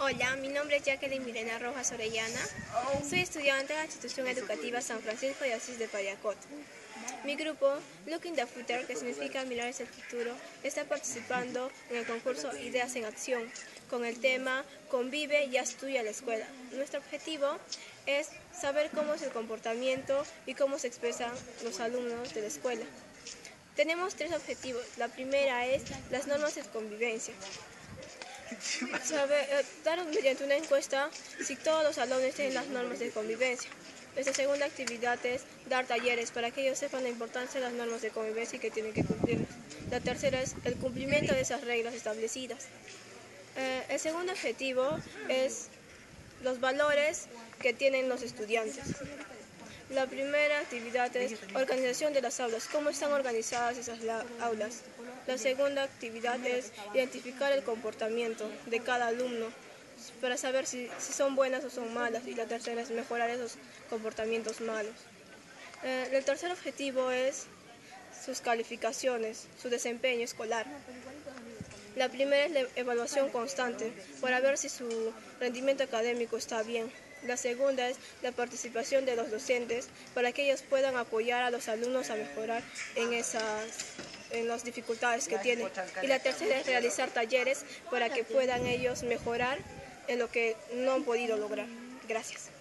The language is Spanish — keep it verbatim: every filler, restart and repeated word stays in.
Hola, mi nombre es Jacqueline Milena Rojas Orellana. Soy estudiante de la institución educativa San Francisco de Asís de Pariacot. Mi grupo, Looking the Future, que significa mirar hacia el futuro, está participando en el concurso Ideas en Acción con el tema Convive y haz tuya la escuela. Nuestro objetivo es saber cómo es el comportamiento y cómo se expresan los alumnos de la escuela. Tenemos tres objetivos. La primera es las normas de convivencia. Saber, eh, dar mediante una encuesta si todos los alumnos tienen las normas de convivencia. Nuestra segunda actividad es dar talleres para que ellos sepan la importancia de las normas de convivencia y que tienen que cumplirlas. La tercera es el cumplimiento de esas reglas establecidas. Eh, el segundo objetivo es los valores que tienen los estudiantes. La primera actividad es organización de las aulas, cómo están organizadas esas aulas. La segunda actividad es identificar el comportamiento de cada alumno para saber si, si son buenas o son malas, y la tercera es mejorar esos comportamientos malos. Eh, el tercer objetivo es sus calificaciones, su desempeño escolar. La primera es la evaluación constante para ver si su rendimiento académico está bien. La segunda es la participación de los docentes para que ellos puedan apoyar a los alumnos a mejorar en, esas, en las dificultades que tienen. Y la tercera es realizar talleres para que puedan ellos mejorar en lo que no han podido lograr. Gracias.